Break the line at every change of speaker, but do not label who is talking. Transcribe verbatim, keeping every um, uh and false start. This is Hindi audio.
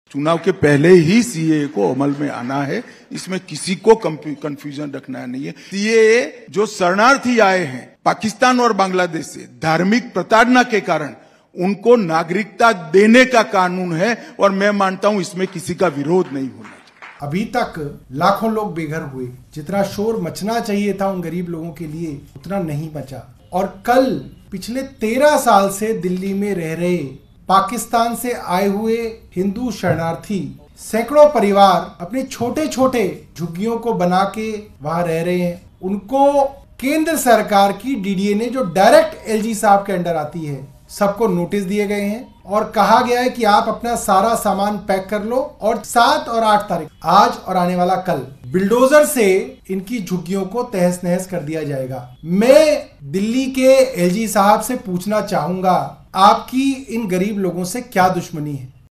चुनाव के पहले ही सीए को अमल में आना है, इसमें किसी को कंफ्यूजन रखना नहीं है। सीए जो शरणार्थी आए हैं पाकिस्तान और बांग्लादेश से धार्मिक प्रताड़ना के कारण, उनको नागरिकता देने का कानून है और मैं मानता हूं इसमें किसी का विरोध नहीं होना चाहिए।
अभी तक लाखों लोग बेघर हुए, जितना शोर मचना चाहिए था उन गरीब लोगों के लिए उतना नहीं मचा। और कल पिछले तेरह साल से दिल्ली में रह रहे पाकिस्तान से आए हुए हिंदू शरणार्थी सैकड़ों परिवार अपने छोटे छोटे झुग्गियों को बना के वहां रह रहे हैं। उनको केंद्र सरकार की डीडीए ने, जो डायरेक्ट एलजी साहब के अंडर आती है, सबको नोटिस दिए गए हैं और कहा गया है कि आप अपना सारा सामान पैक कर लो और सात और आठ तारीख, आज और आने वाला कल, बिल्डोजर से इनकी झुग्गियों को तहस नहस कर दिया जाएगा। मैं दिल्ली के एलजी साहब से पूछना चाहूंगा, आपकी इन गरीब लोगों से क्या दुश्मनी है?